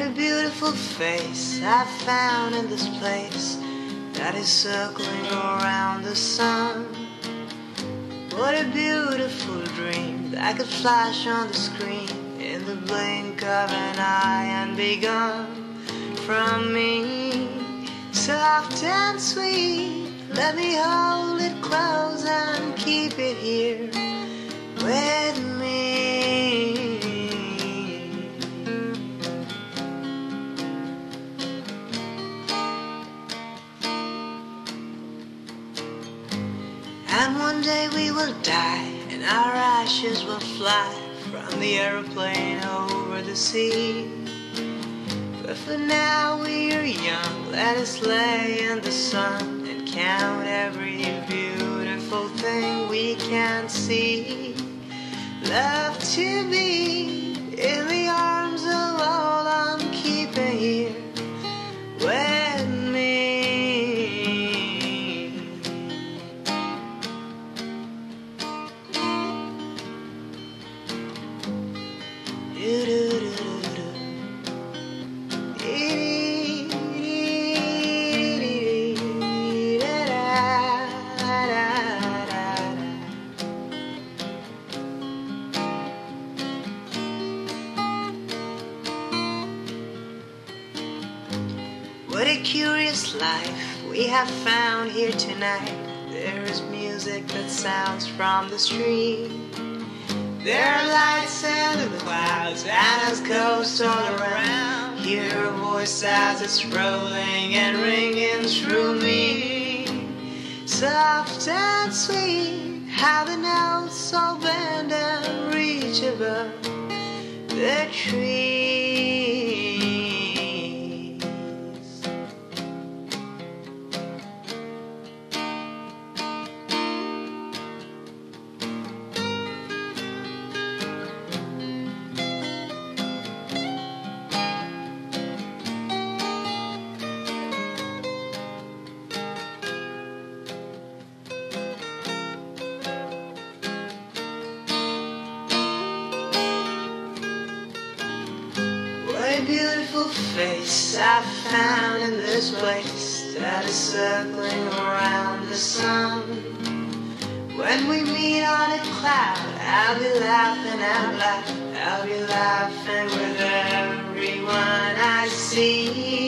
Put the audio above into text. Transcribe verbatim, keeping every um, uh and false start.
a beautiful face I found in this place that is circling around the sun. What a beautiful dream that could flash on the screen in the blink of an eye and be gone from me. Soft and sweet, let me hold it close and keep it here with me. And one day we will die, and our ashes will fly from the aeroplane over the sea. But for now we are young, let us lay in the sun and count every beautiful thing we can see. Love to be in the arms of all I'm keeping here with me. What a curious life we have found here tonight. There is music that sounds from the street. There are lights in the clouds and as ghosts all around. Hear a voice as it's rolling and ringing through me. Soft and sweet, how the notes all bend and reach above the trees. What a beautiful face I found in this place that is circling around the sun. When we meet on a cloud, I'll be laughing out loud. I'll be laughing with everyone I see.